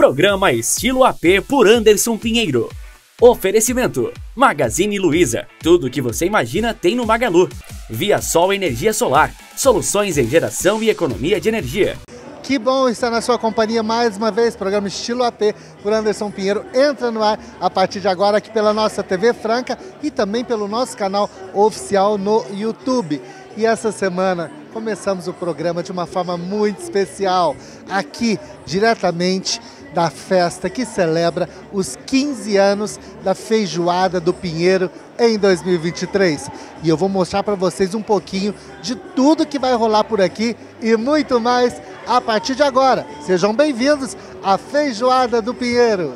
Programa Estilo AP por Anderson Pinheiro. Oferecimento: Magazine Luiza. Tudo o que você imagina tem no Magalu. Via Sol Energia Solar. Soluções em geração e economia de energia. Que bom estar na sua companhia mais uma vez. Programa Estilo AP por Anderson Pinheiro entra no ar a partir de agora aqui pela nossa TV Franca e também pelo nosso canal oficial no YouTube. E essa semana começamos o programa de uma forma muito especial, aqui diretamente da festa que celebra os 15 anos da Feijoada do Pinheiro em 2023. E eu vou mostrar para vocês um pouquinho de tudo que vai rolar por aqui e muito mais a partir de agora. Sejam bem-vindos à Feijoada do Pinheiro.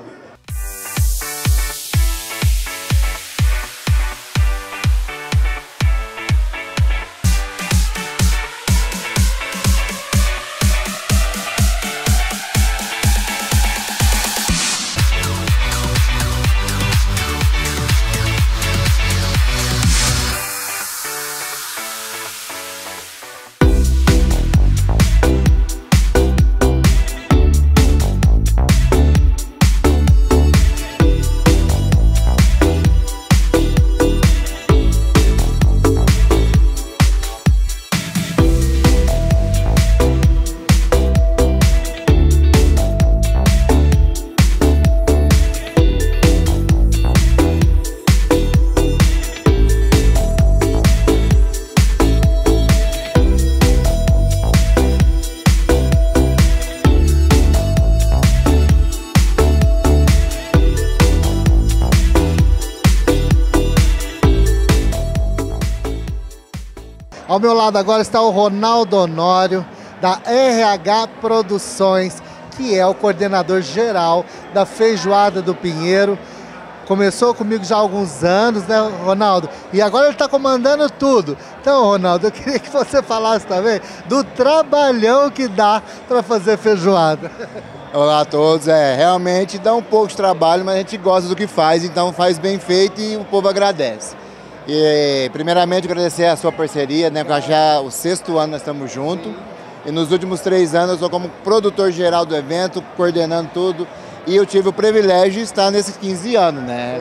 Ao meu lado agora está o Ronaldo Honório, da RH Produções, que é o coordenador geral da Feijoada do Pinheiro. Começou comigo já há alguns anos, né, Ronaldo? E agora ele está comandando tudo. Então, Ronaldo, eu queria que você falasse também do trabalhão que dá para fazer feijoada. Olá a todos, realmente dá um pouco de trabalho, mas a gente gosta do que faz, então faz bem feito e o povo agradece. E, primeiramente, agradecer a sua parceria, né? Porque já o 6º ano nós estamos juntos. E nos últimos 3 anos eu sou como produtor geral do evento, coordenando tudo. E eu tive o privilégio de estar nesses 15 anos, né?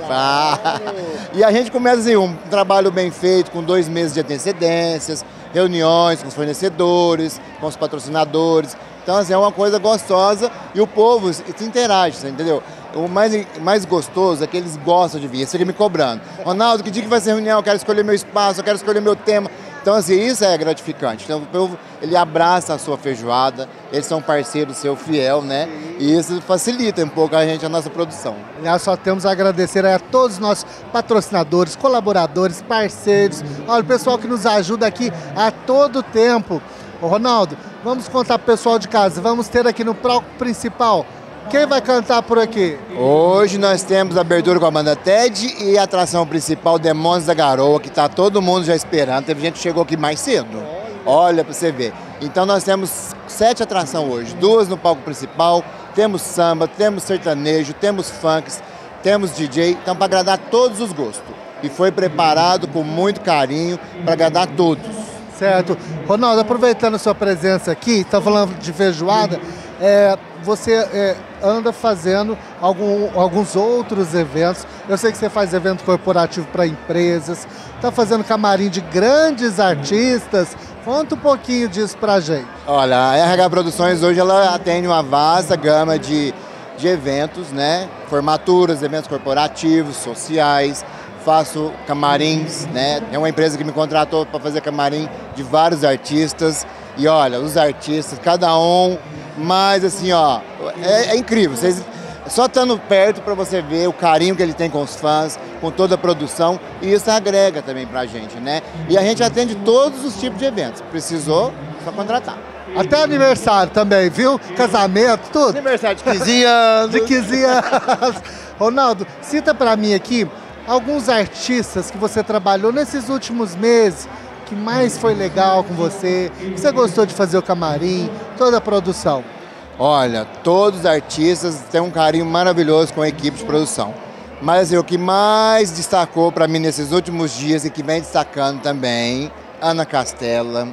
E a gente começa assim, um trabalho bem feito, com 2 meses de antecedências, reuniões com os fornecedores, com os patrocinadores. Então, assim, é uma coisa gostosa e o povo se interage, entendeu? O mais gostoso é que eles gostam de vir, eles ficam me cobrando. Ronaldo, que dia que vai ser reunião? Eu quero escolher meu espaço, eu quero escolher meu tema. Então, assim, isso é gratificante. Então, o povo, ele abraça a sua feijoada, eles são parceiros seu fiel, né? E isso facilita um pouco a nossa produção. Nós só temos a agradecer a todos os nossos patrocinadores, colaboradores, parceiros, olha, o pessoal que nos ajuda aqui a todo tempo. Ô, Ronaldo, vamos contar pro pessoal de casa, vamos ter aqui no palco principal. Quem vai cantar por aqui? Hoje nós temos a abertura com a banda TED e a atração principal, Demônios da Garoa, que está todo mundo já esperando. Teve gente que chegou aqui mais cedo. Olha para você ver. Então nós temos 7 atrações hoje, 2 no palco principal, temos samba, temos sertanejo, temos funks, temos DJ, então para agradar todos os gostos. E foi preparado com muito carinho para agradar todos. Certo. Ronaldo, aproveitando a sua presença aqui, está falando de feijoada, você anda fazendo alguns outros eventos. Eu sei que você faz evento corporativo para empresas, está fazendo camarim de grandes artistas. Conta um pouquinho disso pra gente. Olha, a RH Produções hoje ela atende uma vasta gama de eventos, né? Formaturas, eventos corporativos, sociais. Faço camarins, né? É uma empresa que me contratou para fazer camarim de vários artistas. E olha, os artistas, cada um, mas assim, ó, é incrível. Vocês só estando perto para você ver o carinho que ele tem com os fãs, com toda a produção, e isso agrega também pra gente, né? E a gente atende todos os tipos de eventos. Precisou, só contratar. Até aniversário também, viu? Casamento, tudo. Aniversário de 15 anos. De 15 anos. Ronaldo, cita pra mim aqui alguns artistas que você trabalhou nesses últimos meses, que mais foi legal com você, que você gostou de fazer o camarim, toda a produção. Olha, todos os artistas têm um carinho maravilhoso com a equipe de produção. Mas assim, o que mais destacou para mim nesses últimos dias e que vem destacando também, Ana Castela,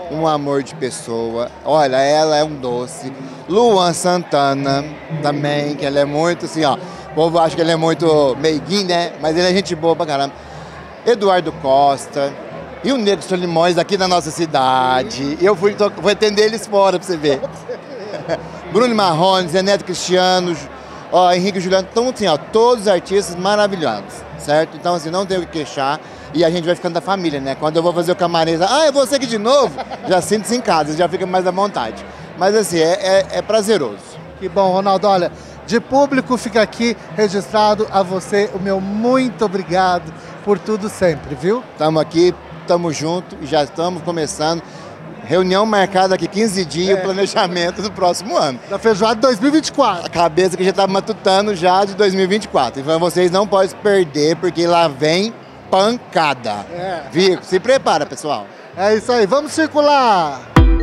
um amor de pessoa. Olha, ela é um doce. Luan Santana também, que ela é muito assim, ó. O povo acha que ele é muito meiguinho, né? Mas ele é gente boa pra caramba. Eduardo Costa e o Negro Solimões aqui da nossa cidade. Eu fui atender eles fora pra você ver. Bruno Marrone, Zé Neto Cristiano, ó, Henrique Juliano. Então, assim, ó, todos os artistas maravilhosos, certo? Então, assim, não tem o que queixar. E a gente vai ficando da família, né? Quando eu vou fazer o camarim, é você aqui de novo? Já sinto-se em casa, já fica mais à vontade. Mas assim, é prazeroso. Que bom, Ronaldo. Olha, de público fica aqui registrado a você o meu muito obrigado por tudo sempre, viu? Estamos aqui, estamos juntos e já estamos começando. Reunião marcada aqui 15 dias, planejamento do próximo ano. Da feijoada 2024. A cabeça que já está matutando já de 2024. Então vocês não podem perder, porque lá vem pancada. Viu? Se prepara, pessoal. É isso aí, vamos circular.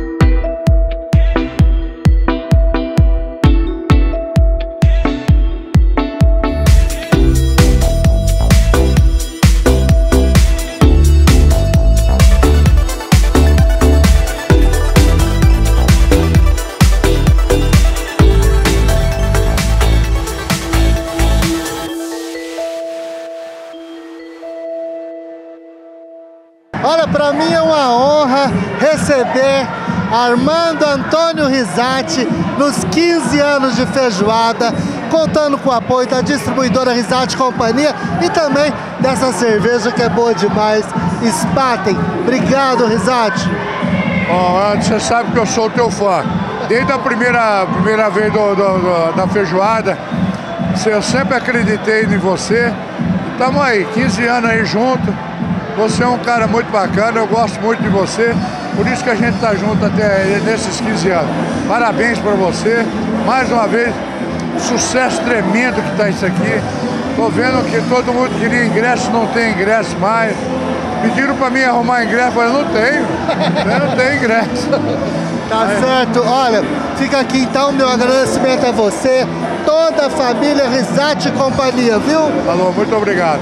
Olha, para mim é uma honra receber Armando Antônio Risati nos 15 anos de feijoada, contando com o apoio da distribuidora Risati Companhia e também dessa cerveja que é boa demais, Spaten. Obrigado, Risati. Bom, você sabe que eu sou teu fã. Desde a primeira vez da feijoada, eu sempre acreditei em você. Estamos aí, 15 anos aí junto. Você é um cara muito bacana, eu gosto muito de você, por isso que a gente está junto até nesses 15 anos. Parabéns para você, mais uma vez, sucesso tremendo que está isso aqui. Estou vendo que todo mundo queria ingresso, não tem ingresso mais. Pediram para mim arrumar ingresso, eu falei, não tenho ingresso. Tá certo, olha, fica aqui então meu agradecimento a você, toda a família Risati Companhia, viu? Falou, muito obrigado.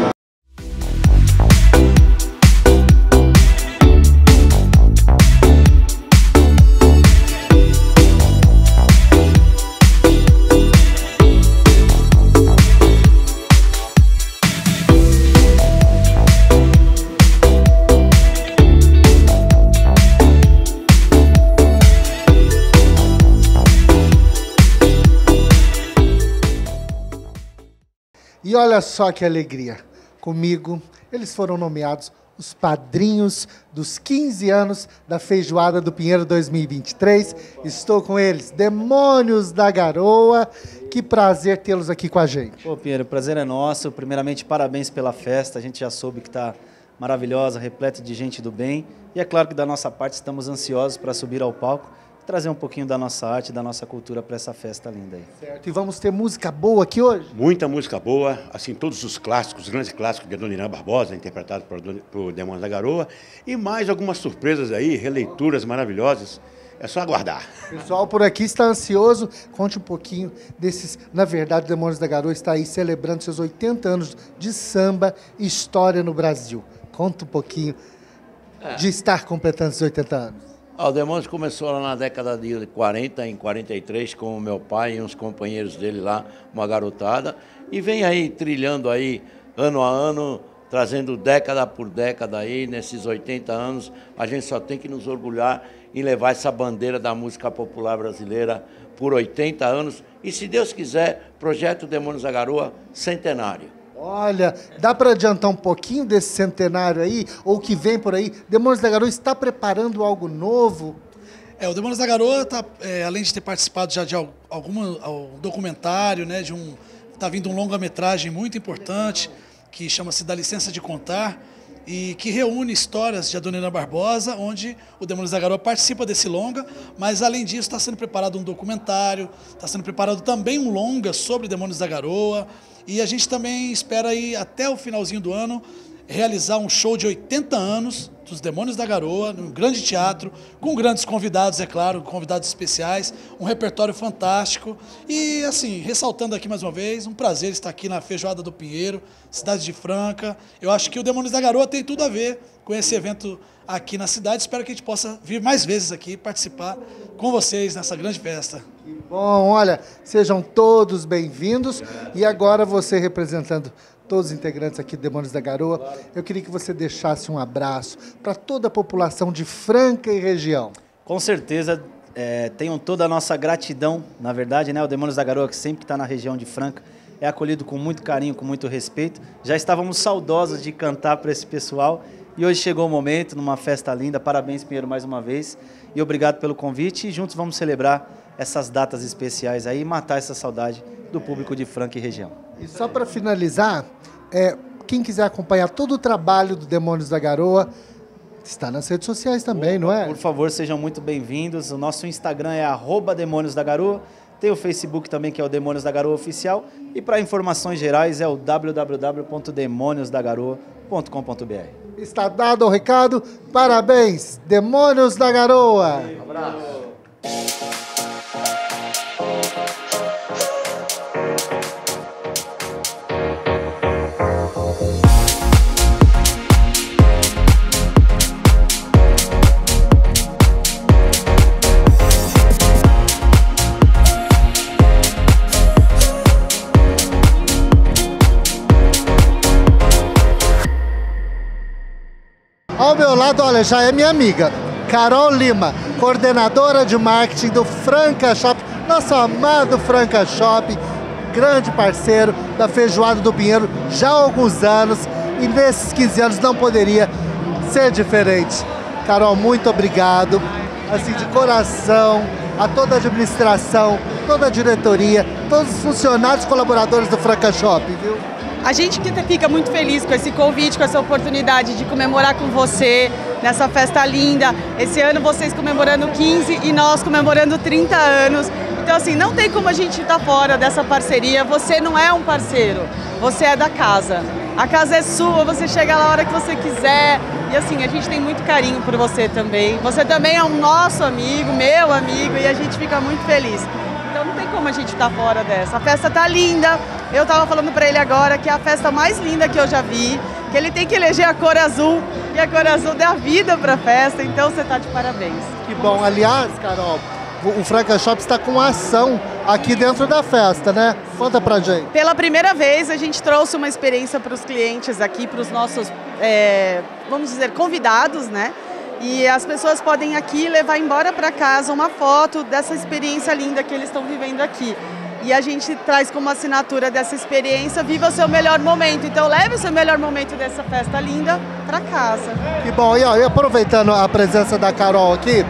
E olha só que alegria, comigo eles foram nomeados os padrinhos dos 15 anos da Feijoada do Pinheiro 2023. Estou com eles, Demônios da Garoa. Que prazer tê-los aqui com a gente. Pô, Pinheiro, o prazer é nosso. Primeiramente, parabéns pela festa. A gente já soube que está maravilhosa, repleta de gente do bem. E é claro que da nossa parte estamos ansiosos para subir ao palco e trazer um pouquinho da nossa arte, da nossa cultura para essa festa linda aí. Certo. E vamos ter música boa aqui hoje? Muita música boa, assim, todos os clássicos, os grandes clássicos de Dona Irã Barbosa, interpretado por Demônios da Garoa, e mais algumas surpresas aí, releituras maravilhosas. É só aguardar. O pessoal por aqui está ansioso. Conte um pouquinho desses... Na verdade, Demônios da Garoa está aí celebrando seus 80 anos de samba e história no Brasil. Conta um pouquinho de estar completando esses 80 anos. O Demônios começou lá na década de 40, em 43, com o meu pai e uns companheiros dele lá, uma garotada, e vem aí trilhando aí, ano a ano, trazendo década por década aí, nesses 80 anos, a gente só tem que nos orgulhar em levar essa bandeira da música popular brasileira por 80 anos, e se Deus quiser, projeto Demônios da Garoa centenário. Olha, dá para adiantar um pouquinho desse centenário aí, ou que vem por aí? Demônios da Garoa está preparando algo novo? O Demônios da Garoa, além de ter participado já de algum documentário, né, tá vindo um longa-metragem muito importante, que chama-se Dá Licença de Contar, e que reúne histórias de Dona Irã Barbosa, onde o Demônios da Garoa participa desse longa, mas além disso está sendo preparado um documentário, está sendo preparado também um longa sobre Demônios da Garoa, e a gente também espera aí até o finalzinho do ano realizar um show de 80 anos dos Demônios da Garoa, num grande teatro, com grandes convidados, é claro, convidados especiais, um repertório fantástico. E, assim, ressaltando aqui mais uma vez, um prazer estar aqui na Feijoada do Pinheiro, cidade de Franca. Eu acho que o Demônios da Garoa tem tudo a ver com esse evento aqui na cidade. Espero que a gente possa vir mais vezes aqui participar com vocês nessa grande festa. Que bom, olha, sejam todos bem-vindos. E agora você representando todos os integrantes aqui do Demônios da Garoa, eu queria que você deixasse um abraço para toda a população de Franca e região. Com certeza, tenham toda a nossa gratidão, na verdade, né? O Demônios da Garoa, que sempre está na região de Franca, é acolhido com muito carinho, com muito respeito. Já estávamos saudosos de cantar para esse pessoal e hoje chegou o momento, numa festa linda. Parabéns, Pinheiro, mais uma vez. E obrigado pelo convite. E juntos vamos celebrar essas datas especiais aí e matar essa saudade do público de Franca e região. E só para finalizar, quem quiser acompanhar todo o trabalho do Demônios da Garoa, está nas redes sociais também, não é? Por favor, sejam muito bem-vindos. O nosso Instagram é @Demônios da Garoa. Tem o Facebook também, que é o Demônios da Garoa Oficial. E para informações gerais é o www.demoniosdagaroa.com.br. Está dado o recado. Parabéns, Demônios da Garoa. Um abraço. Ao meu lado, olha, já é minha amiga, Carol Lima, coordenadora de marketing do Franca Shop, nosso amado Franca Shop, grande parceiro da Feijoada do Pinheiro já há alguns anos, e nesses 15 anos não poderia ser diferente. Carol, muito obrigado, assim, de coração, a toda a administração, toda a diretoria, todos os funcionários e colaboradores do Franca Shop, viu? A gente que fica muito feliz com esse convite, com essa oportunidade de comemorar com você nessa festa linda. Esse ano vocês comemorando 15 e nós comemorando 30 anos. Então, assim, não tem como a gente estar fora dessa parceria. Você não é um parceiro, você é da casa. A casa é sua, você chega lá a hora que você quiser. E assim, a gente tem muito carinho por você também. Você também é um nosso amigo, meu amigo, e a gente fica muito feliz. Então não tem como a gente estar fora dessa. A festa tá linda. Eu tava falando pra ele agora que é a festa mais linda que eu já vi, que ele tem que eleger a cor azul, e a cor azul dá vida pra festa, então você tá de parabéns. Que bom. Aliás, Carol, o Franca Shop está com ação aqui dentro da festa, né? Conta pra gente. Pela primeira vez a gente trouxe uma experiência para os clientes aqui, para os nossos, vamos dizer, convidados, né? E as pessoas podem aqui levar embora para casa uma foto dessa experiência linda que eles estão vivendo aqui. E a gente traz como assinatura dessa experiência, viva o seu melhor momento. Então leve o seu melhor momento dessa festa linda para casa. Que bom. E, ó, e aproveitando a presença da Carol aqui,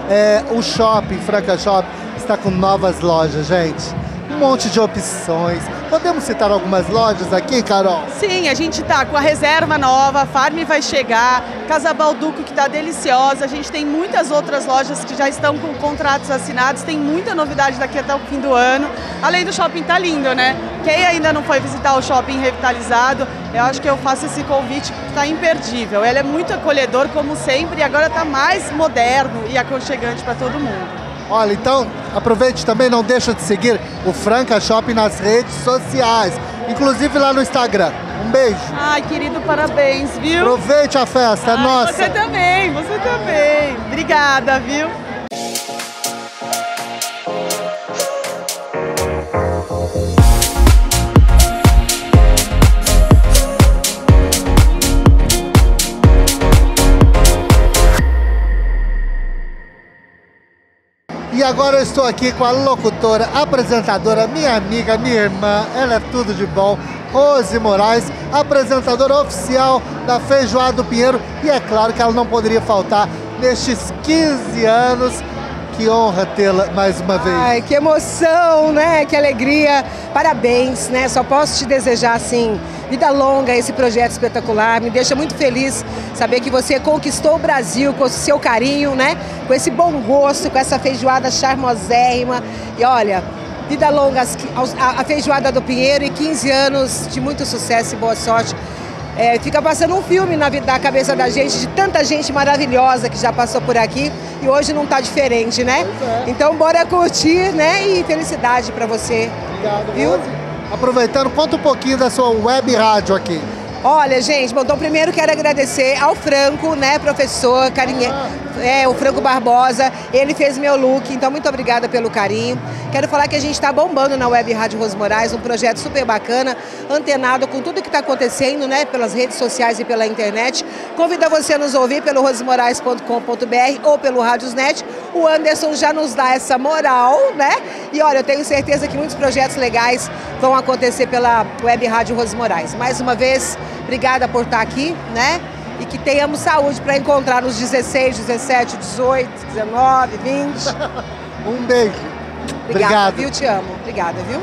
o shopping, Franca Shop, está com novas lojas, gente. Um monte de opções. Podemos citar algumas lojas aqui, Carol? Sim, a gente tá com a reserva nova, a Farm vai chegar, Casa Balduco que tá deliciosa, a gente tem muitas outras lojas que já estão com contratos assinados, tem muita novidade daqui até o fim do ano. Além do shopping tá lindo, né? Quem ainda não foi visitar o shopping revitalizado, eu acho que eu faço esse convite que tá imperdível. Ele é muito acolhedor, como sempre, e agora tá mais moderno e aconchegante para todo mundo. Olha, então, aproveite também, não deixa de seguir o Franca Shop nas redes sociais, inclusive lá no Instagram. Um beijo. Ai, querido, parabéns, viu? Aproveite a festa, nossa. Você também, você também. Obrigada, viu? E agora eu estou aqui com a locutora, apresentadora, minha amiga, minha irmã, ela é tudo de bom, Rose Moraes, apresentadora oficial da Feijoada do Pinheiro. E é claro que ela não poderia faltar nestes 15 anos. Que honra tê-la mais uma vez. Ai, que emoção, né? Que alegria. Parabéns, né? Só posso te desejar, assim, vida longa, esse projeto espetacular. Me deixa muito feliz saber que você conquistou o Brasil com o seu carinho, né? Com esse bom gosto, com essa feijoada charmosérrima. E olha, vida longa a Feijoada do Pinheiro e 15 anos de muito sucesso e boa sorte fica passando um filme na cabeça da gente, de tanta gente maravilhosa que já passou por aqui e hoje não tá diferente, né? Então bora curtir, né? E felicidade para você. Obrigado, viu? Rose. Aproveitando, conta um pouquinho da sua web rádio aqui. Olha, gente, bom, então primeiro quero agradecer ao Franco, né, professor, carinha, o Franco Barbosa, ele fez meu look, então muito obrigada pelo carinho. Quero falar que a gente está bombando na Web Rádio Rose Moraes, um projeto super bacana, antenado com tudo que está acontecendo, né, pelas redes sociais e pela internet. Convido você a nos ouvir pelo rosemorais.com.br ou pelo Radiosnet. O Anderson já nos dá essa moral, né? E olha, eu tenho certeza que muitos projetos legais vão acontecer pela Web Rádio Rose Moraes. Mais uma vez, obrigada por estar aqui, né? E que tenhamos saúde para encontrar nos 16, 17, 18, 19, 20. Um beijo. Obrigada, Obrigado. viu? Te amo. Obrigada, viu?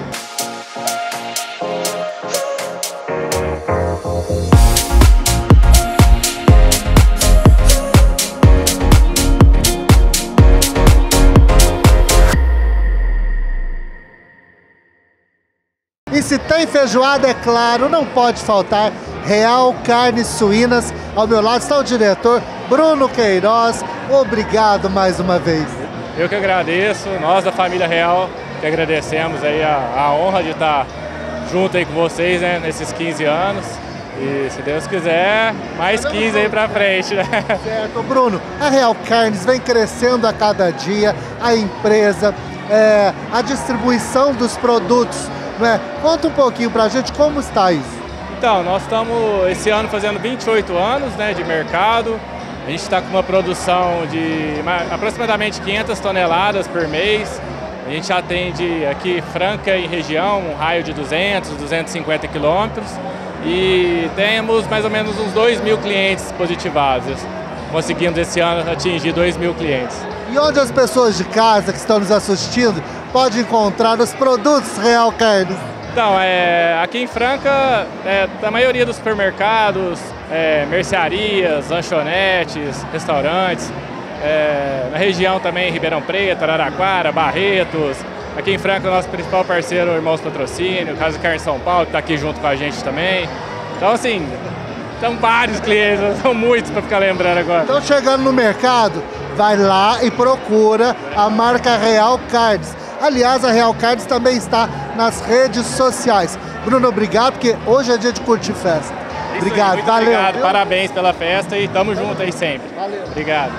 E se tem feijoada, é claro, não pode faltar Real Carnes Suínas. Ao meu lado está o diretor Bruno Queiroz. Obrigado mais uma vez. Eu que agradeço, nós da família Real que agradecemos aí a honra de estar junto aí com vocês, né, nesses 15 anos. E se Deus quiser, mais 15 aí pra frente, né? Certo, Bruno. A Real Carnes vem crescendo a cada dia, a empresa, a distribuição dos produtos, né? Conta um pouquinho pra gente como está isso. Então, nós estamos esse ano fazendo 28 anos, né, de mercado. A gente está com uma produção de aproximadamente 500 toneladas por mês. A gente atende aqui Franca e região, um raio de 200, 250 quilômetros. E temos mais ou menos uns 2.000 clientes positivados. Conseguimos esse ano atingir 2.000 clientes. E onde as pessoas de casa que estão nos assistindo podem encontrar os produtos Real Carnes? Então, aqui em Franca, a maioria dos supermercados, mercearias, lanchonetes, restaurantes. Na região também, Ribeirão Preto, Araraquara, Barretos. Aqui em Franca, o nosso principal parceiro, Irmãos Patrocínio, Casa Carne São Paulo, que está aqui junto com a gente também. Então, assim, são vários clientes, são muitos para ficar lembrando agora. Então, chegando no mercado, vai lá e procura a marca Real Carnes. Aliás, a Real Carnes também está nas redes sociais. Bruno, obrigado, porque hoje é dia de curtir festa. Isso Obrigado, aí, muito valeu. obrigado, Viu? parabéns pela festa e tamo junto aí sempre. Valeu. Obrigado.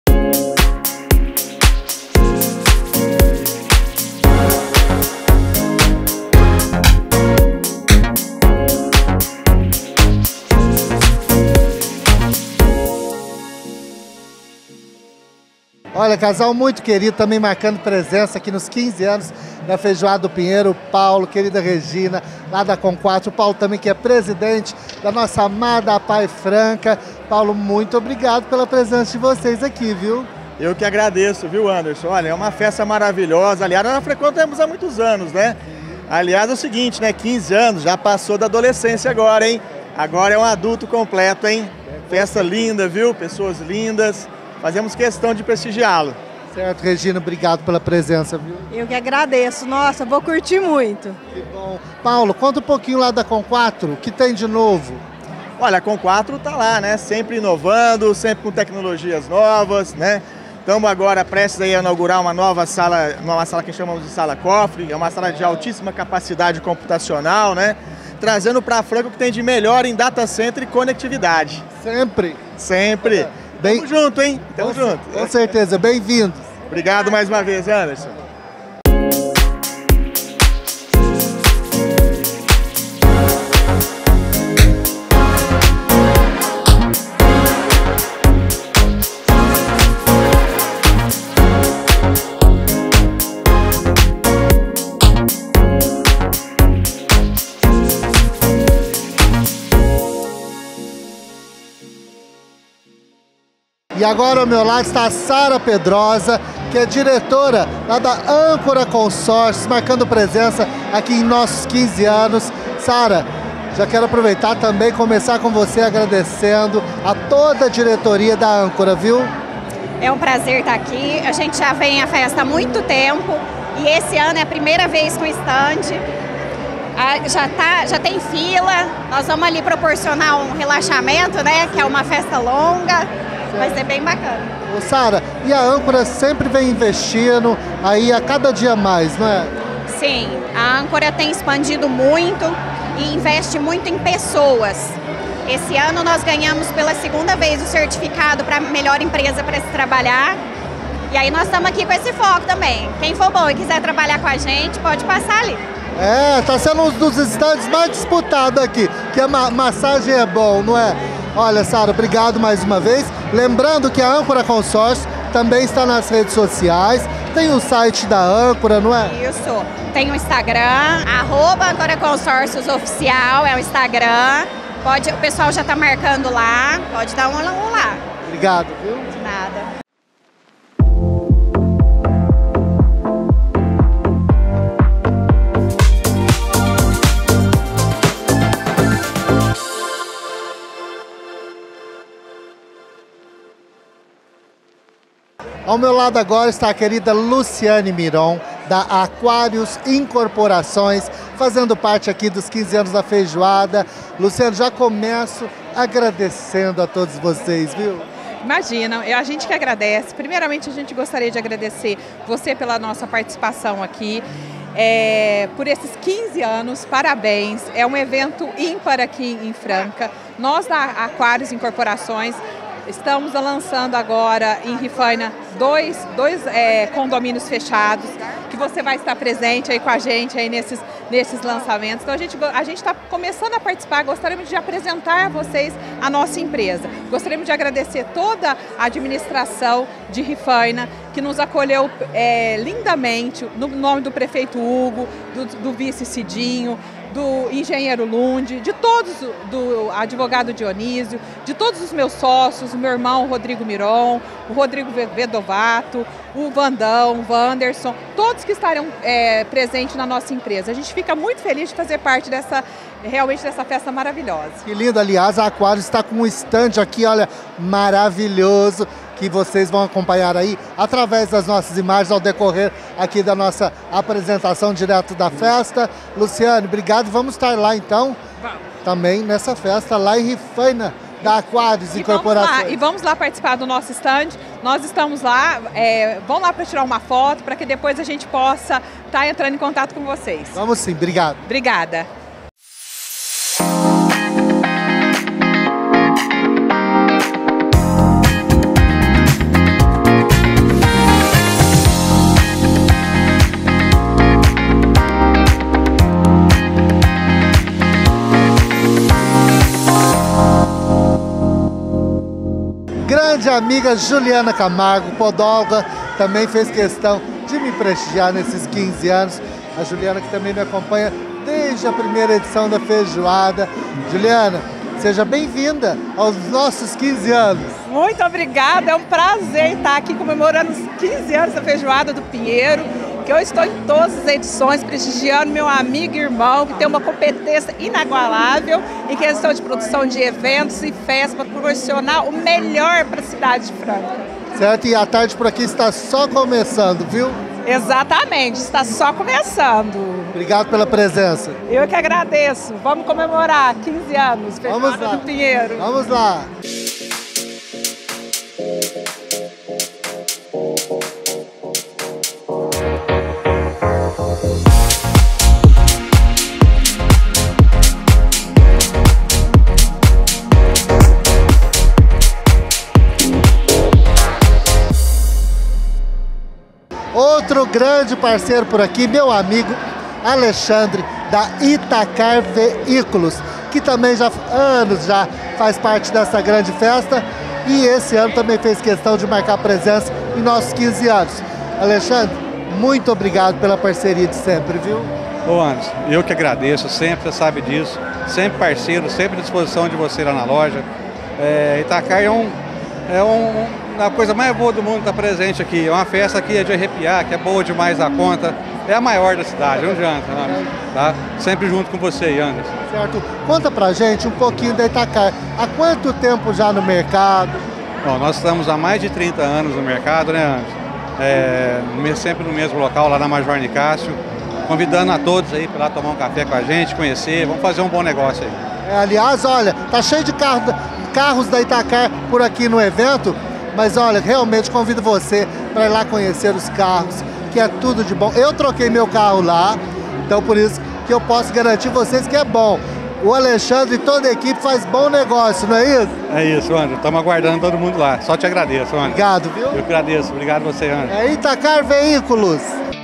Olha, casal muito querido, também marcando presença aqui nos 15 anos da Feijoada do Pinheiro, o Paulo, querida Regina, lá da Com4, o Paulo também que é presidente da nossa amada Pai Franca. Paulo, muito obrigado pela presença de vocês aqui, viu? Eu que agradeço, viu, Anderson? Olha, é uma festa maravilhosa, aliás, nós frequentamos há muitos anos, né? Aliás, é o seguinte, né, 15 anos, já passou da adolescência agora, hein? Agora é um adulto completo, hein? Festa linda, viu? Pessoas lindas. Fazemos questão de prestigiá-lo. Certo, Regina, obrigado pela presença, viu? Eu que agradeço. Nossa, vou curtir muito. Que bom. Paulo, conta um pouquinho lá da Com4, o que tem de novo? Olha, a Com4 tá lá, né? Sempre inovando, sempre com tecnologias novas, né? Estamos agora prestes aí a inaugurar uma sala que chamamos de sala cofre, é uma sala de altíssima capacidade computacional, né? Trazendo para a Franca o que tem de melhor em data center e conectividade. Sempre? Sempre. Tamo junto, hein? Tamo junto. Com certeza, bem-vindos. Obrigado mais uma vez, Anderson. E agora ao meu lado está a Sara Pedrosa, que é diretora lá da Âncora Consórcios, marcando presença aqui em nossos 15 anos. Sara, já quero aproveitar também e começar com você agradecendo a toda a diretoria da Âncora, viu? É um prazer estar aqui. A gente já vem à festa há muito tempo e esse ano é a primeira vez com o stand. Já tem fila, nós vamos ali proporcionar um relaxamento, né? Que é uma festa longa, vai ser bem bacana. Ô Sara, e a âncora sempre vem investindo aí a cada dia mais, não é? Sim, a âncora tem expandido muito e investe muito em pessoas. Esse ano nós ganhamos pela segunda vez o certificado para melhor empresa para se trabalhar. E aí nós estamos aqui com esse foco também. Quem for bom e quiser trabalhar com a gente, pode passar ali. Tá sendo um dos estandes mais disputados aqui, que a massagem é bom, não é? Olha, Sara, obrigado mais uma vez. Lembrando que a Âncora Consórcio também está nas redes sociais, tem o site da Âncora, não é? Isso, tem o Instagram, @Âncora Consórcios Oficial, é o Instagram. O pessoal já está marcando lá, pode dar um lá. Obrigado, viu? De nada. Ao meu lado agora está a querida Luciane Miron, da Aquários Incorporações, fazendo parte aqui dos 15 anos da feijoada. Luciane, já começo agradecendo a todos vocês, viu? Imagina, a gente que agradece. Primeiramente, a gente gostaria de agradecer você pela nossa participação aqui. Por esses 15 anos, parabéns. É um evento ímpar aqui em Franca. Nós da Aquários Incorporações estamos lançando agora em Rifaina dois condomínios fechados, que você vai estar presente aí com a gente aí nesses lançamentos. Então a gente está começando a participar, gostaríamos de apresentar a vocês a nossa empresa. Gostaríamos de agradecer toda a administração de Rifaina, que nos acolheu lindamente, no nome do prefeito Hugo, do vice Cidinho, do engenheiro Lund, de todos, do advogado Dionísio, de todos os meus sócios, o meu irmão Rodrigo Miron, o Rodrigo Vedovato, o Vandão, o Wanderson, todos que estarão presentes na nossa empresa. A gente fica muito feliz de fazer parte realmente dessa festa maravilhosa. Que lindo, aliás, a Aquários está com um stand aqui, olha, maravilhoso, que vocês vão acompanhar aí através das nossas imagens ao decorrer aqui da nossa apresentação direto da festa. Luciane, obrigado. Vamos estar lá então, também nessa festa lá em Rifaina, da Aquários Incorporações. E vamos lá participar do nosso stand. Nós estamos lá, vão lá para tirar uma foto, para que depois a gente possa estar entrando em contato com vocês. Vamos sim, obrigado. Obrigada. Grande amiga Juliana Camargo, podóloga, também fez questão de me prestigiar nesses 15 anos. A Juliana que também me acompanha desde a primeira edição da feijoada. Juliana, seja bem-vinda aos nossos 15 anos. Muito obrigada, é um prazer estar aqui comemorando os 15 anos da feijoada do Pinheiro, que eu estou em todas as edições prestigiando meu amigo e irmão, que tem uma competência inagualável em questão de produção de eventos e festas para proporcionar o melhor para a cidade de Franca. Certo, e a tarde por aqui está só começando, viu? Exatamente, está só começando. Obrigado pela presença. Eu que agradeço. Vamos comemorar 15 anos, feijoada do Pinheiro. Vamos lá. Outro grande parceiro por aqui, meu amigo Alexandre, da Itacar Veículos, que também já há anos já faz parte dessa grande festa e esse ano também fez questão de marcar presença em nossos 15 anos. Alexandre, muito obrigado pela parceria de sempre, viu? Ô Anderson, eu que agradeço, sempre, você sabe disso, sempre parceiro, sempre à disposição de você lá na loja. Itacar a coisa mais boa do mundo está presente aqui. É uma festa que é de arrepiar, que é boa demais da conta. É a maior da cidade, não adianta, tá? Sempre junto com você, Anderson. Certo. Conta pra gente um pouquinho da Itacar. Há quanto tempo já no mercado? Bom, nós estamos há mais de 30 anos no mercado, né, Anderson? Sempre no mesmo local, lá na Major Nicásio, convidando a todos aí para lá tomar um café com a gente, conhecer, vamos fazer um bom negócio aí. Aliás, olha, tá cheio de carros da Itacar por aqui no evento, mas olha, realmente convido você para ir lá conhecer os carros, que é tudo de bom. Eu troquei meu carro lá, então por isso que eu posso garantir vocês que é bom. O Alexandre e toda a equipe faz bom negócio, não é isso? É isso, André. Estamos aguardando todo mundo lá. Só te agradeço, André. Obrigado, viu? Eu que agradeço. Obrigado a você, André. É Itacar Veículos.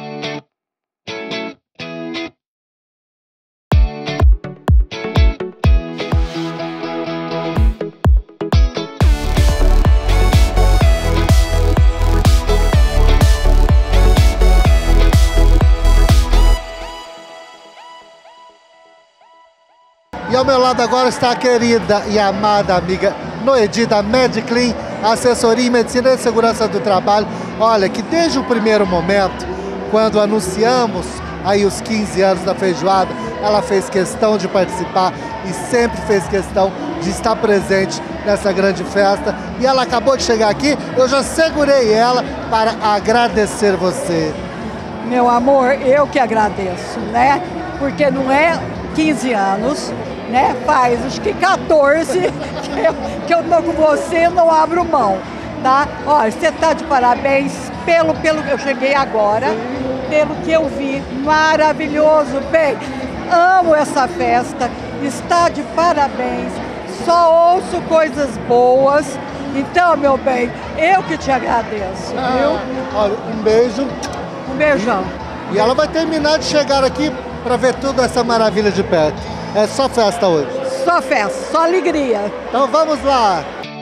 E ao meu lado agora está a querida e amada amiga Noedi da Mediclean, assessoria em medicina e segurança do trabalho. Olha, que desde o primeiro momento, quando anunciamos aí os 15 anos da feijoada, ela fez questão de participar e sempre fez questão de estar presente nessa grande festa. E ela acabou de chegar aqui, eu já segurei ela para agradecer você. Meu amor, eu que agradeço, né? Porque não é 15 anos, né? Faz acho que 14 que eu tô com você e não abro mão, tá? Olha, você tá de parabéns pelo eu cheguei agora, pelo que eu vi, maravilhoso, bem, amo essa festa, está de parabéns, só ouço coisas boas, então, meu bem, eu que te agradeço, viu? Olha, um beijo. Um beijão. E ela vai terminar de chegar aqui para ver tudo essa maravilha de perto. É só festa hoje. Só festa, só alegria. Então vamos lá.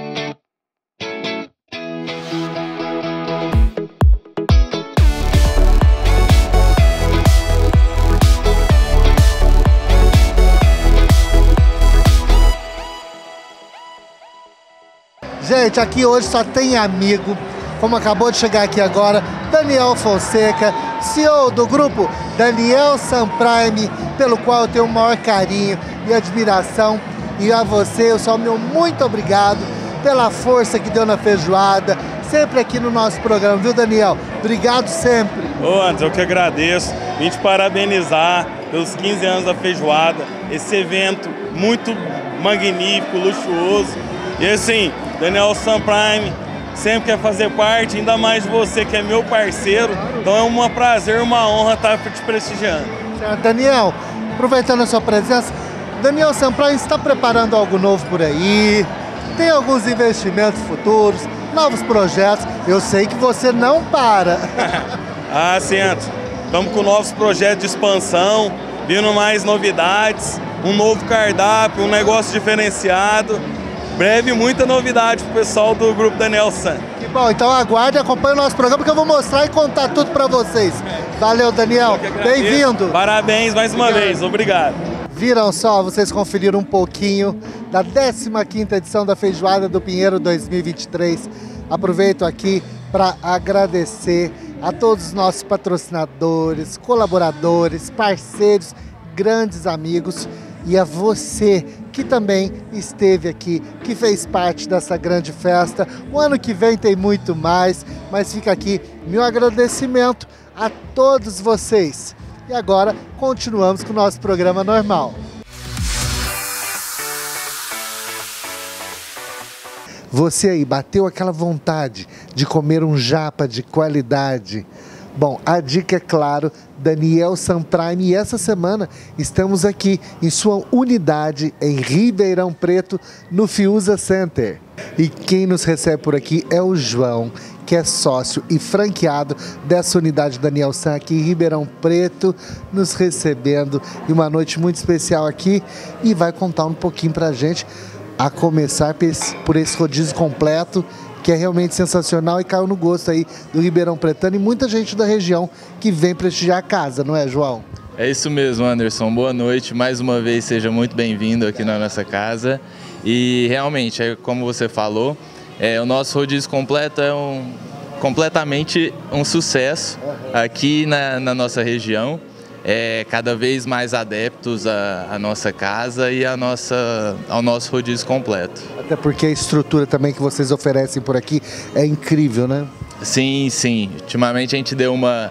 Gente, aqui hoje só tem amigo, como acabou de chegar aqui agora, Daniel Fonseca, CEO do grupo Daniel Sunprime, pelo qual eu tenho o maior carinho e admiração. E a você, eu só meu muito obrigado pela força que deu na feijoada, sempre aqui no nosso programa, viu, Daniel? Obrigado sempre. Ô, Anderson, eu que agradeço. Vim te parabenizar pelos 15 anos da feijoada, esse evento muito magnífico, luxuoso. E assim, Daniel Sunprime sempre quer fazer parte, ainda mais você que é meu parceiro. Então é um prazer, uma honra estar te prestigiando. Certo, Daniel, aproveitando a sua presença, Daniel Sunprime está preparando algo novo por aí, tem alguns investimentos futuros, novos projetos. Eu sei que você não para. Ah, sim, Anderson. Estamos com novos projetos de expansão, vindo mais novidades, um novo cardápio, um negócio diferenciado. Breve, muita novidade pro pessoal do grupo Daniel Sun. Que bom, então aguarde e acompanhe o nosso programa que eu vou mostrar e contar tudo para vocês. Valeu, Daniel. Bem-vindo. Parabéns mais uma vez, obrigado. Viram só, vocês conferiram um pouquinho da 15ª edição da Feijoada do Pinheiro 2023. Aproveito aqui para agradecer a todos os nossos patrocinadores, colaboradores, parceiros, grandes amigos e a você que também esteve aqui, que fez parte dessa grande festa. O ano que vem tem muito mais, mas fica aqui meu agradecimento a todos vocês. E agora continuamos com o nosso programa normal. Você aí, bateu aquela vontade de comer um japa de qualidade? Bom, a dica é claro, Daniel Sunprime, e essa semana estamos aqui em sua unidade em Ribeirão Preto, no Fiuza Center. E quem nos recebe por aqui é o João, que é sócio e franqueado dessa unidade Daniel Sun aqui em Ribeirão Preto, nos recebendo em uma noite muito especial aqui e vai contar um pouquinho pra gente, a começar por esse rodízio completo, que é realmente sensacional e caiu no gosto aí do Ribeirão Pretano e muita gente da região que vem prestigiar a casa, não é, João? É isso mesmo, Anderson. Boa noite. Mais uma vez, seja muito bem-vindo aqui na nossa casa. E realmente, como você falou, o nosso rodízio completo é completamente um sucesso aqui na nossa região. Cada vez mais adeptos à nossa casa e ao nosso rodízio completo. Até porque a estrutura também que vocês oferecem por aqui é incrível, né? Sim, sim. Ultimamente a gente deu uma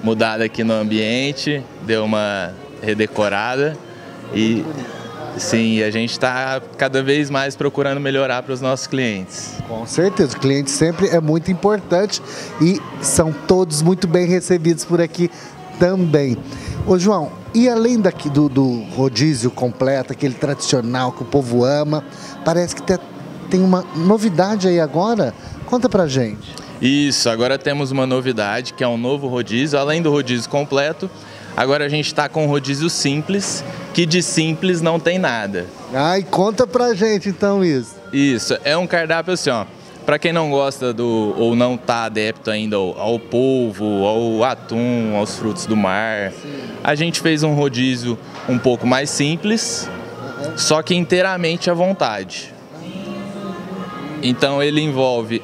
mudada aqui no ambiente, deu uma redecorada e sim, a gente está cada vez mais procurando melhorar para os nossos clientes. Com certeza, o cliente sempre é muito importante e são todos muito bem recebidos por aqui também. Ô João, e além daqui do rodízio completo, aquele tradicional que o povo ama, parece que tem uma novidade aí agora? Conta pra gente. Isso, agora temos uma novidade que é um novo rodízio, além do rodízio completo, agora a gente está com um rodízio simples, que de simples não tem nada. Ai, conta pra gente então isso. Isso, é um cardápio assim, ó. Para quem não gosta ou não está adepto ainda ao polvo, ao atum, aos frutos do mar, a gente fez um rodízio um pouco mais simples, só que inteiramente à vontade. Então ele envolve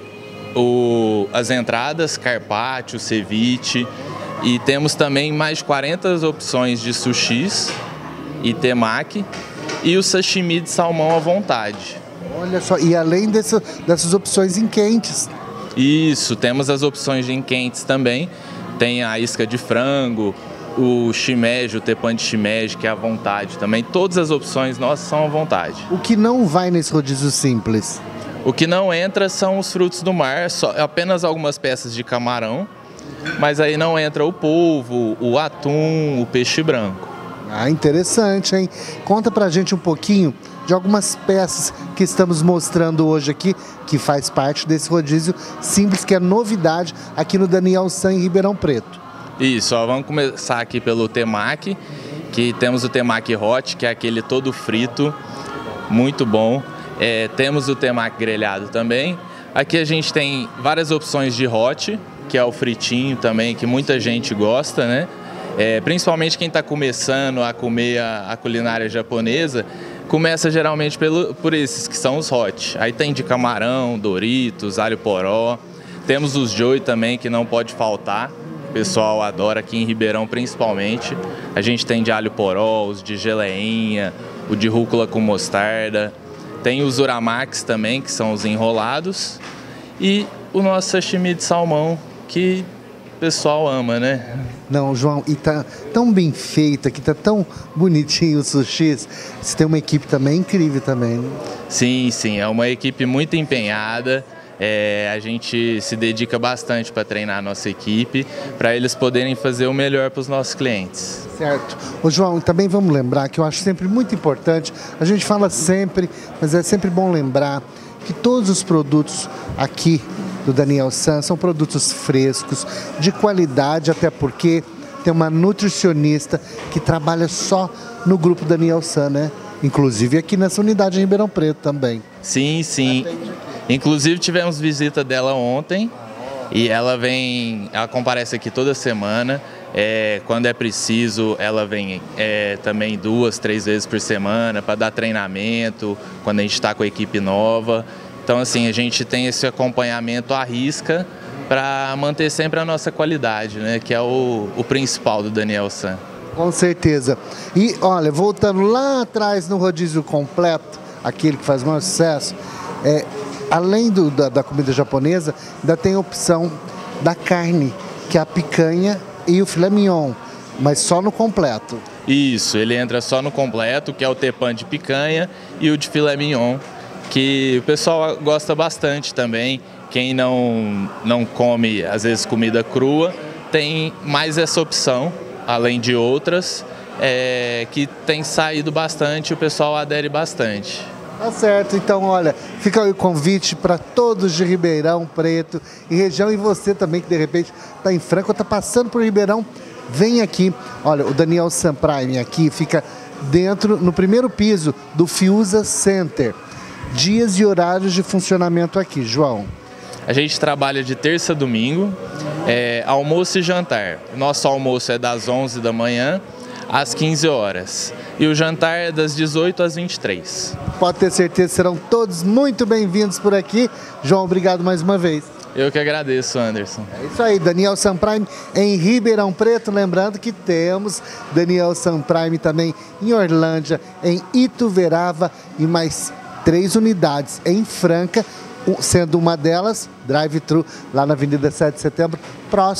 as entradas, carpaccio, ceviche, e temos também mais de 40 opções de sushis e temaki e o sashimi de salmão à vontade. Olha só, e além dessas opções em quentes. Isso, temos as opções em quentes também. Tem a isca de frango, o shimeji, o tepan de shimeji, que é à vontade também. Todas as opções nossas são à vontade. O que não vai nesse rodízio simples? O que não entra são os frutos do mar, apenas algumas peças de camarão, mas aí não entra o polvo, o atum, o peixe branco. Ah, interessante, hein? Conta pra gente um pouquinho de algumas peças que estamos mostrando hoje aqui, que faz parte desse rodízio simples, que é novidade aqui no Daniel San em Ribeirão Preto. Isso, ó, vamos começar aqui pelo temaki, que temos o temaki hot, que é aquele todo frito, muito bom. Temos o temaki grelhado também. Aqui a gente tem várias opções de hot, que é o fritinho também, que muita gente gosta, né? Principalmente quem está começando a comer a culinária japonesa, começa geralmente por esses que são os hot. Aí tem de camarão, Doritos, alho poró. Temos os joy também, que não pode faltar. O pessoal adora aqui em Ribeirão principalmente. A gente tem de alho poró, os de geleinha, o de rúcula com mostarda. Tem os uramaks também, que são os enrolados. E o nosso sashimi de salmão, que o pessoal ama, né? Não, João, e tá tão bem feito aqui, tá tão bonitinho o sushi. Você tem uma equipe também incrível também, né? Sim, sim, é uma equipe muito empenhada. A gente se dedica bastante para treinar a nossa equipe, para eles poderem fazer o melhor para os nossos clientes. Certo. Ô João, também vamos lembrar que eu acho sempre muito importante, a gente fala sempre, mas é sempre bom lembrar que todos os produtos aqui do Daniel San são produtos frescos, de qualidade, até porque tem uma nutricionista que trabalha só no grupo Daniel San, né? Inclusive aqui nessa unidade em Ribeirão Preto também. Sim, sim. Inclusive tivemos visita dela ontem e ela comparece aqui toda semana. Quando é preciso, ela vem também 2, 3 vezes por semana para dar treinamento, quando a gente está com a equipe nova. Então, assim, a gente tem esse acompanhamento à risca para manter sempre a nossa qualidade, né? Que é o principal do Daniel San. Com certeza. E, olha, voltando lá atrás no rodízio completo, aquele que faz maior sucesso, além da comida japonesa, ainda tem a opção da carne, que é a picanha e o filé mignon, mas só no completo. Isso, ele entra só no completo, que é o tepan de picanha e o de filé mignon, que o pessoal gosta bastante também. Quem não come, às vezes, comida crua, tem mais essa opção, além de outras, que tem saído bastante e o pessoal adere bastante. Tá certo, então olha, fica aí o convite para todos de Ribeirão Preto e região, e você também que de repente está em Franca ou está passando por Ribeirão, vem aqui. Olha, o Daniel San Prime aqui fica dentro, no primeiro piso do Fiuza Center. Dias e horários de funcionamento aqui, João. A gente trabalha de terça a domingo, almoço e jantar. Nosso almoço é das 11 da manhã às 15 horas. E o jantar é das 18 às 23. Pode ter certeza, serão todos muito bem-vindos por aqui. João, obrigado mais uma vez. Eu que agradeço, Anderson. É isso aí, Daniel San Prime em Ribeirão Preto. Lembrando que temos Daniel San Prime também em Orlândia, em Ituverava e mais 3 unidades em Franca, sendo uma delas drive-thru lá na Avenida 7 de Setembro, próximo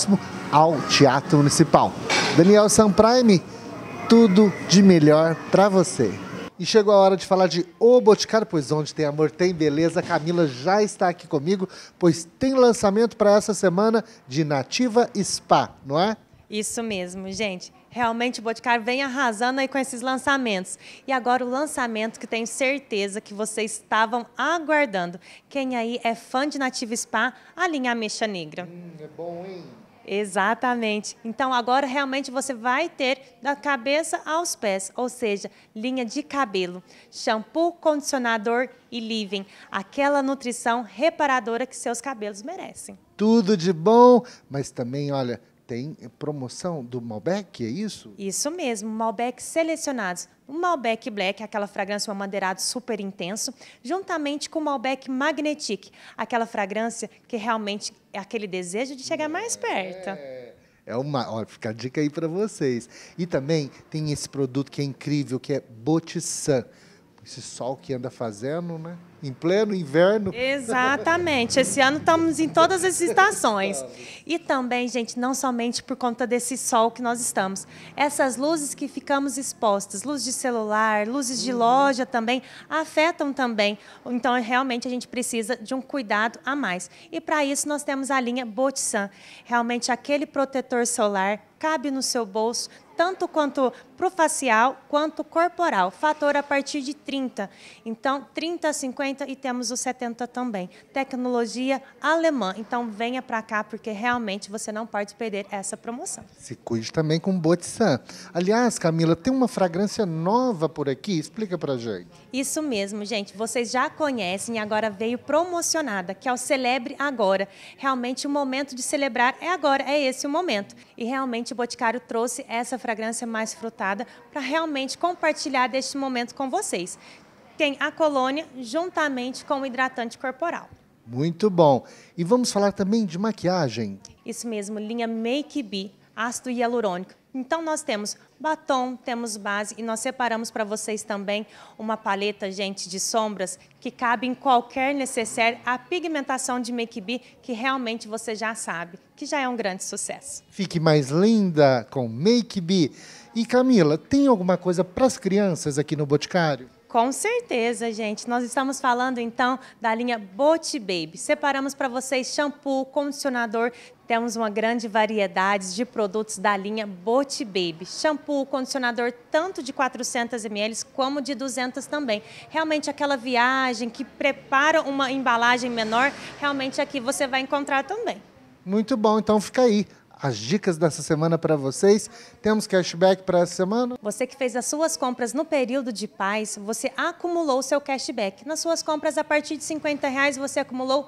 ao Teatro Municipal. Daniel Sanprime, tudo de melhor para você. E chegou a hora de falar de O Boticário, pois onde tem amor tem beleza. A Camila já está aqui comigo, pois tem lançamento para essa semana de Nativa Spa, não é? Isso mesmo, gente. Realmente o Boticário vem arrasando aí com esses lançamentos. E agora o lançamento que tenho certeza que vocês estavam aguardando. Quem aí é fã de Nativa Spa, a linha Ameixa Negra. É bom, hein? Exatamente. Então agora realmente você vai ter da cabeça aos pés, ou seja, linha de cabelo, shampoo, condicionador e leave-in, aquela nutrição reparadora que seus cabelos merecem. Tudo de bom, mas também, olha, tem promoção do Malbec, é isso? Isso mesmo, Malbec selecionados. O Malbec Black, aquela fragrância, um amadeirado super intenso, juntamente com o Malbec Magnetic, aquela fragrância que realmente é aquele desejo de chegar mais perto. Olha, fica a dica aí para vocês. E também tem esse produto que é incrível, que é Botissan. Esse sol que anda fazendo, né? Em pleno inverno. Exatamente. Esse ano estamos em todas as estações. E também, gente, não somente por conta desse sol que nós estamos. Essas luzes que ficamos expostas, luzes de celular, luzes de loja também, afetam também. Então, realmente, a gente precisa de um cuidado a mais. E para isso, nós temos a linha Botissan. Realmente, aquele protetor solar cabe no seu bolso, tanto quanto para o facial, quanto corporal. Fator a partir de 30. Então, 30, 50 e temos o 70 também. Tecnologia alemã. Então, venha para cá, porque realmente você não pode perder essa promoção. Se cuide também com Botissan. Aliás, Camila, tem uma fragrância nova por aqui. Explica pra gente. Isso mesmo, gente. Vocês já conhecem e agora veio promocionada, que é o Celebre Agora. Realmente, o momento de celebrar é agora, é esse o momento. E realmente o Boticário trouxe essa fragrância mais frutada para realmente compartilhar deste momento com vocês. Tem a colônia juntamente com o hidratante corporal. Muito bom. E vamos falar também de maquiagem. Isso mesmo, linha Make Be, ácido hialurônico. Então nós temos batom, temos base e nós separamos para vocês também uma paleta, gente, de sombras que cabe em qualquer necessaire, a pigmentação de Make Be, que realmente você já sabe, que já é um grande sucesso. Fique mais linda com Make Be. E Camila, tem alguma coisa para as crianças aqui no Boticário? Com certeza, gente. Nós estamos falando, então, da linha Boti Baby. Separamos para vocês shampoo, condicionador. Temos uma grande variedade de produtos da linha Boti Baby. Shampoo, condicionador, tanto de 400 ml como de 200 também. Realmente aquela viagem que prepara uma embalagem menor, realmente aqui você vai encontrar também. Muito bom, então fica aí. As dicas dessa semana para vocês. Temos cashback para essa semana? Você que fez as suas compras no período de paz, você acumulou o seu cashback. Nas suas compras a partir de R$50, você acumulou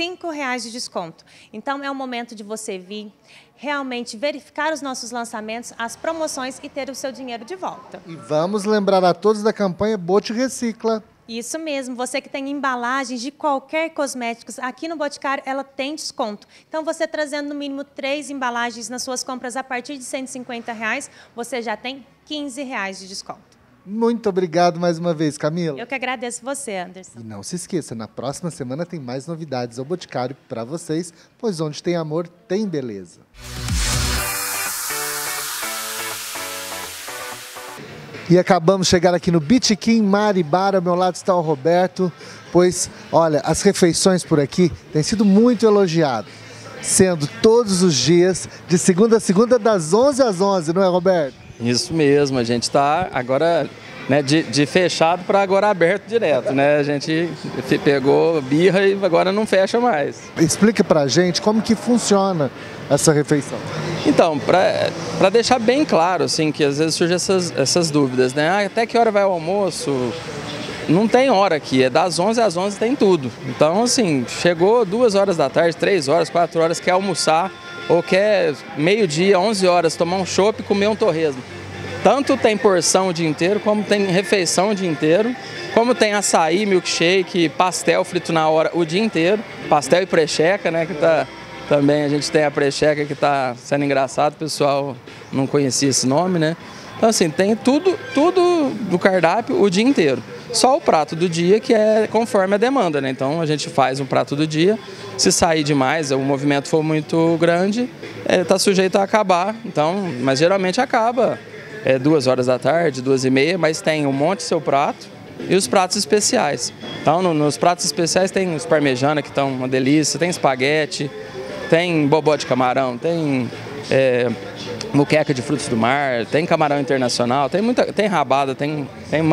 R$5 de desconto. Então é o momento de você vir, realmente verificar os nossos lançamentos, as promoções e ter o seu dinheiro de volta. E vamos lembrar a todos da campanha Bote Recicla. Isso mesmo, você que tem embalagens de qualquer cosméticos, aqui no Boticário ela tem desconto. Então você trazendo no mínimo 3 embalagens nas suas compras a partir de R$150, você já tem R$15 de desconto. Muito obrigado mais uma vez, Camila. Eu que agradeço você, Anderson. E não se esqueça, na próxima semana tem mais novidades ao Boticário para vocês, pois onde tem amor, tem beleza. E acabamos de chegar aqui no Botequim Maribara, ao meu lado está o Roberto, pois, olha, as refeições por aqui têm sido muito elogiadas, sendo todos os dias, de segunda a segunda, das 11 às 11, não é, Roberto? Isso mesmo, a gente está agora, né, de fechado para agora aberto direto, né? A gente pegou birra e agora não fecha mais. Explica pra gente como que funciona essa refeição. Então, para deixar bem claro, assim, que às vezes surgem essas dúvidas, né? Ah, até que hora vai o almoço? Não tem hora aqui, é das 11 às 11 tem tudo. Então, assim, chegou 2 horas da tarde, 3 horas, 4 horas, quer almoçar, ou quer meio-dia, 11 horas, tomar um chopp e comer um torresmo. Tanto tem porção o dia inteiro, como tem refeição o dia inteiro, como tem açaí, milkshake, pastel frito na hora o dia inteiro, pastel e precheca, né, que tá... Também a gente tem a precheca que está sendo engraçado, o pessoal não conhecia esse nome, né? Então, assim, tem tudo do cardápio o dia inteiro. Só o prato do dia que é conforme a demanda, né? Então a gente faz um prato do dia, se sair demais, o movimento for muito grande, está sujeito a acabar, então, mas geralmente acaba 2 horas da tarde, 2h30, mas tem um monte de seu prato e os pratos especiais. Então nos pratos especiais tem os parmegiana que estão uma delícia, tem espaguete, tem bobó de camarão, tem muqueca de frutos do mar, tem camarão internacional, tem rabada, tem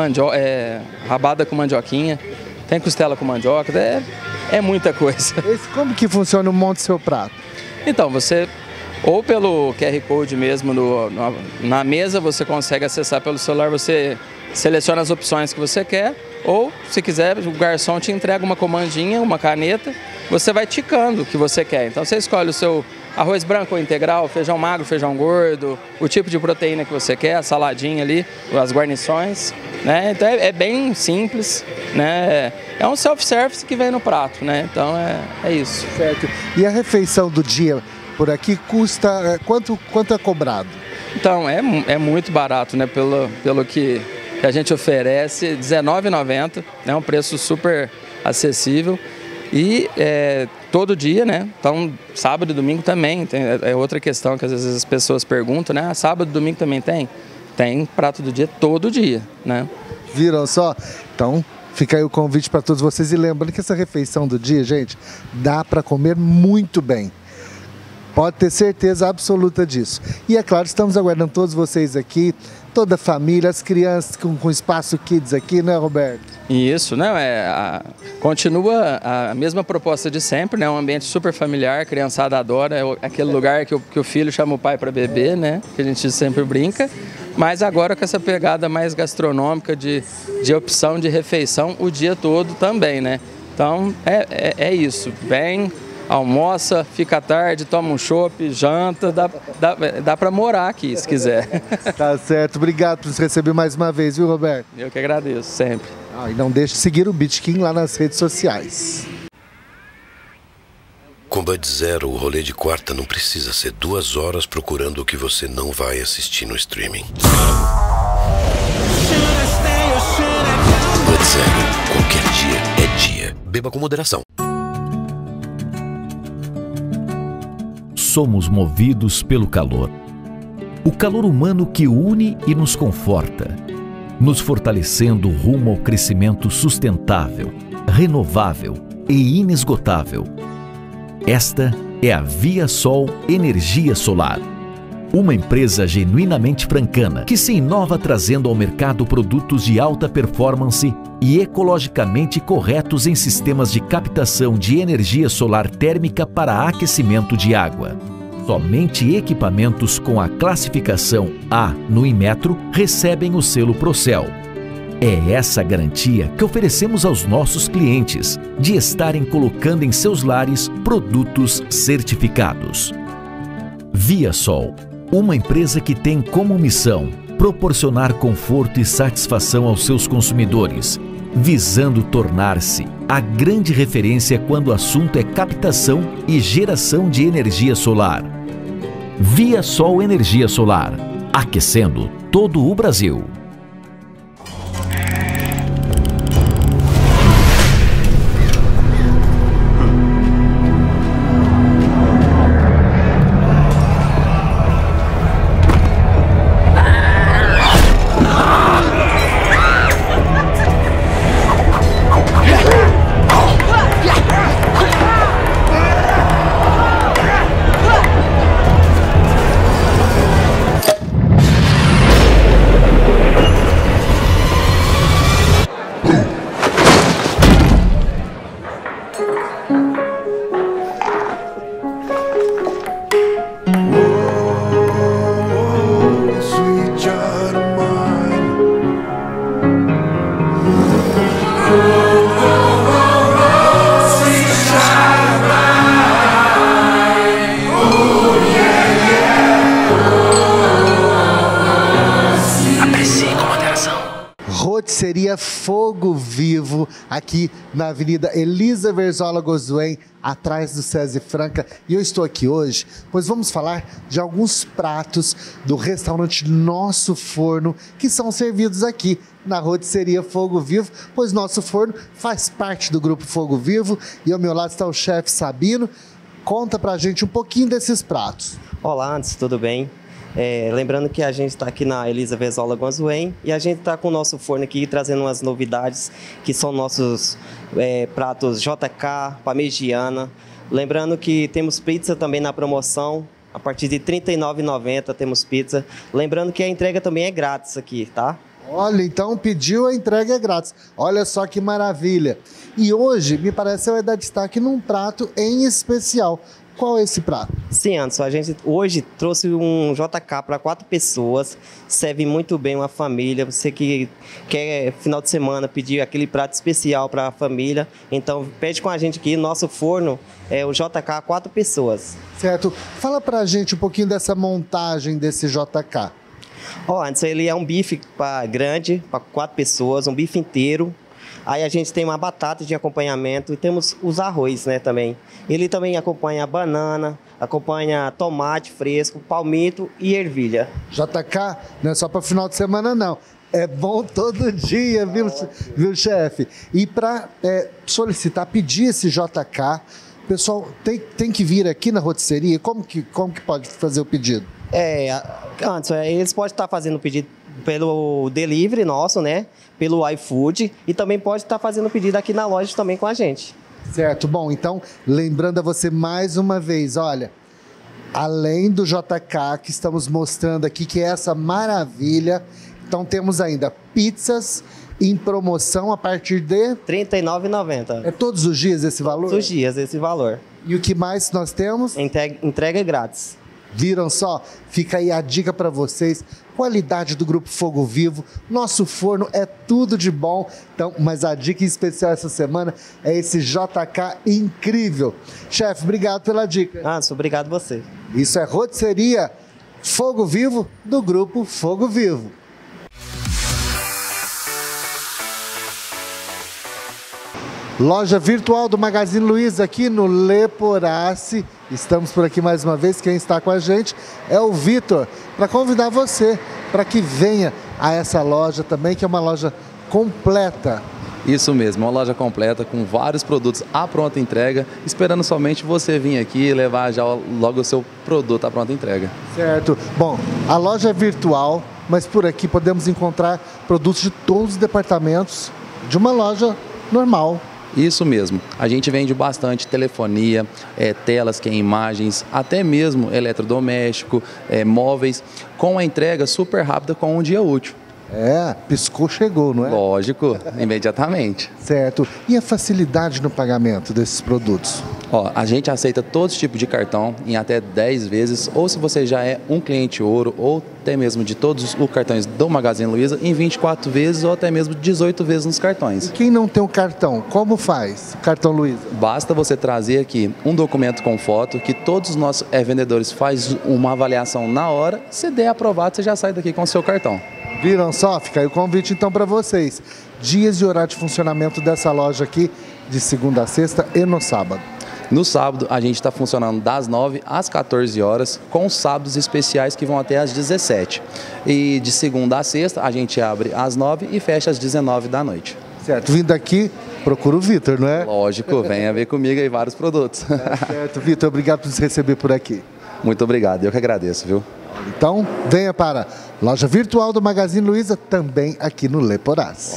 rabada com mandioquinha, tem costela com mandioca, é muita coisa. Como que funciona o monte do seu prato? Então, você, ou pelo QR Code mesmo, na mesa você consegue acessar pelo celular, você seleciona as opções que você quer, ou se quiser, o garçom te entrega uma comandinha, uma caneta, você vai ticando o que você quer. Então você escolhe o seu arroz branco ou integral, feijão magro, feijão gordo, o tipo de proteína que você quer, a saladinha ali, as guarnições, né? Então é bem simples, né? É um self-service que vem no prato, né? Então é isso. Certo. E a refeição do dia por aqui custa, quanto é cobrado? Então, é muito barato, né? Pelo que a gente oferece, R$19,90, é um preço super acessível. E todo dia, né? Então, sábado e domingo também. É outra questão que às vezes as pessoas perguntam, né? Ah, sábado e domingo também tem? Tem prato do dia todo dia, né? Viram só? Então, fica aí o convite para todos vocês. E lembrando que essa refeição do dia, gente, dá para comer muito bem. Pode ter certeza absoluta disso. E é claro, estamos aguardando todos vocês aqui, toda a família, as crianças com espaço kids aqui, né, Roberto? Isso, né? Continua a mesma proposta de sempre, né? Um ambiente super familiar, a criançada adora, é aquele lugar que o filho chama o pai para beber, né? Que a gente sempre brinca. Mas agora com essa pegada mais gastronômica de opção de refeição o dia todo também, né? Então é isso, vem, almoça, fica tarde, toma um chopp, janta, dá para morar aqui se quiser. Tá certo, obrigado por nos receber mais uma vez, viu, Roberto? Eu que agradeço, sempre. E não deixe de seguir o Beach King lá nas redes sociais. Com Bud Zero, o rolê de quarta não precisa ser 2 horas procurando o que você não vai assistir no streaming. Bud Zero, qualquer dia é dia. Beba com moderação. Somos movidos pelo calor. O calor humano que une e nos conforta, nos fortalecendo rumo ao crescimento sustentável, renovável e inesgotável. Esta é a Via Sol Energia Solar, uma empresa genuinamente francana que se inova trazendo ao mercado produtos de alta performance e ecologicamente corretos em sistemas de captação de energia solar térmica para aquecimento de água. Somente equipamentos com a classificação A no Inmetro recebem o selo Procel. É essa garantia que oferecemos aos nossos clientes de estarem colocando em seus lares produtos certificados. Via Sol, uma empresa que tem como missão proporcionar conforto e satisfação aos seus consumidores, visando tornar-se a grande referência quando o assunto é captação e geração de energia solar. Via Sol Energia Solar, aquecendo todo o Brasil. Rotisseria Fogo Vivo, aqui na Avenida Elisa Verzola Gozuen, atrás do SESI Franca. E eu estou aqui hoje, pois vamos falar de alguns pratos do restaurante Nosso Forno, que são servidos aqui na Rotisseria Fogo Vivo, pois Nosso Forno faz parte do Grupo Fogo Vivo. E ao meu lado está o chefe Sabino. Conta pra gente um pouquinho desses pratos. Olá, Anderson, tudo bem? Lembrando que a gente está aqui na Elisa Verzola Gozuen e a gente está com o Nosso Forno aqui trazendo umas novidades que são nossos pratos JK, parmegiana. Lembrando que temos pizza também na promoção, a partir de R$ 39,90 temos pizza. Lembrando que a entrega também é grátis aqui, tá? Olha, então pediu, a entrega é grátis. Olha só que maravilha. E hoje, me parece, vai dar destaque num prato em especial. Qual é esse prato? Sim, Anderson, a gente hoje trouxe um JK para 4 pessoas, serve muito bem uma família. Você que quer final de semana pedir aquele prato especial para a família, então pede com a gente aqui, Nosso Forno é o JK 4 pessoas. Certo. Fala pra gente um pouquinho dessa montagem desse JK. Anderson, ele é um bife grande, para 4 pessoas, um bife inteiro. Aí a gente tem uma batata de acompanhamento e temos os arroz, né, também. Ele também acompanha banana, acompanha tomate fresco, palmito e ervilha. JK não é só para final de semana, não. É bom todo dia, viu chefe? E para solicitar, pedir esse JK, o pessoal tem que vir aqui na rotisseria? Como que pode fazer o pedido? Antes, eles podem estar fazendo o pedido pelo delivery nosso, né? Pelo iFood, e também pode estar fazendo o pedido aqui na loja também com a gente. Certo, bom, então, lembrando a você mais uma vez, olha, além do JK que estamos mostrando aqui, que é essa maravilha, então temos ainda pizzas em promoção a partir de R$ 39,90. É todos os dias esse valor? Todos os dias esse valor. E o que mais nós temos? Entrega grátis. Viram só? Fica aí a dica para vocês. Qualidade do Grupo Fogo Vivo. Nosso Forno é tudo de bom. Então, mas a dica especial essa semana é esse JK incrível. Chefe, obrigado pela dica. Anderson, obrigado você. Isso é Rotisseria Fogo Vivo do Grupo Fogo Vivo. Loja virtual do Magazine Luiza aqui no Leporace. Estamos por aqui mais uma vez. Quem está com a gente é o Vitor, para convidar você para que venha a essa loja também, que é uma loja completa. Isso mesmo, uma loja completa com vários produtos à pronta entrega, esperando somente você vir aqui e levar já logo o seu produto à pronta entrega. Certo. Bom, a loja é virtual, mas por aqui podemos encontrar produtos de todos os departamentos de uma loja normal. Isso mesmo, a gente vende bastante telefonia, telas que é imagens, até mesmo eletrodoméstico, móveis, com a entrega super rápida com um dia útil. Piscou, chegou, não é? Lógico, imediatamente. Certo. E a facilidade no pagamento desses produtos? A gente aceita todos os tipos de cartão em até 10 vezes, ou se você já é um cliente ouro, ou até mesmo de todos os cartões do Magazine Luiza, em 24 vezes ou até mesmo 18 vezes nos cartões. E quem não tem o cartão, como faz? Cartão Luiza? Basta você trazer aqui um documento com foto, que todos os nossos vendedores fazem uma avaliação na hora. Se der aprovado, você já sai daqui com o seu cartão. Viram só? Fica aí o convite então para vocês. Dias e horário de funcionamento dessa loja aqui, de segunda a sexta e no sábado. No sábado, a gente está funcionando das 9 às 14 horas, com sábados especiais que vão até às 17. E de segunda a sexta, a gente abre às 9 e fecha às 19 da noite. Certo, vindo aqui, procura o Vitor, não é? Lógico, venha ver comigo aí vários produtos. Certo, Vitor, obrigado por nos receber por aqui. Muito obrigado, eu que agradeço, viu? Então, venha para a loja virtual do Magazine Luiza, também aqui no Leporace.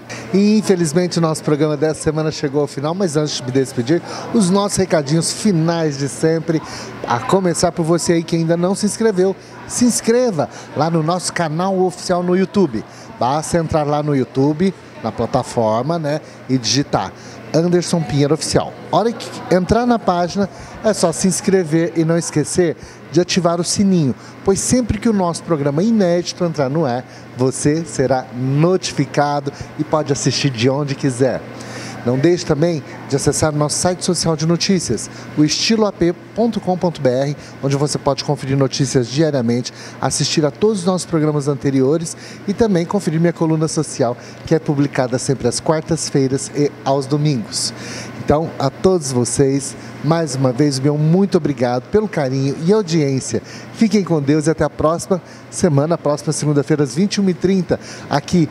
E infelizmente o nosso programa dessa semana chegou ao final, mas antes de me despedir, os nossos recadinhos finais de sempre, a começar por você aí que ainda não se inscreveu, se inscreva lá no nosso canal oficial no YouTube. Basta entrar lá no YouTube, na plataforma, né, e digitar Anderson Pinheiro Oficial. A hora que entrar na página, é só se inscrever e não esquecer de ativar o sininho, pois sempre que o nosso programa inédito entrar no ar, você será notificado e pode assistir de onde quiser. Não deixe também de acessar o nosso site social de notícias, o estiloap.com.br, onde você pode conferir notícias diariamente, assistir a todos os nossos programas anteriores e também conferir minha coluna social, que é publicada sempre às quartas-feiras e aos domingos. Então, a todos vocês, mais uma vez, meu muito obrigado pelo carinho e audiência. Fiquem com Deus e até a próxima semana, próxima segunda-feira, às 21h30, aqui.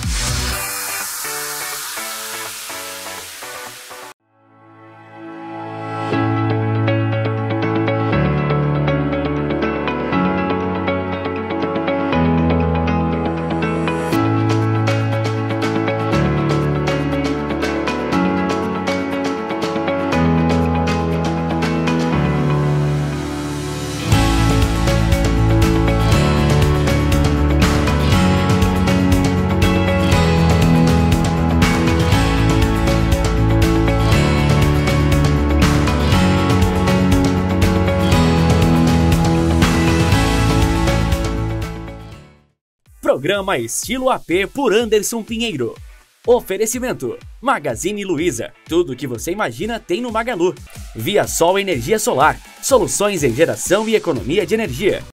Programa Estilo AP por Anderson Pinheiro. Oferecimento: Magazine Luiza. Tudo o que você imagina tem no Magalu. Via Sol Energia Solar. Soluções em geração e economia de energia.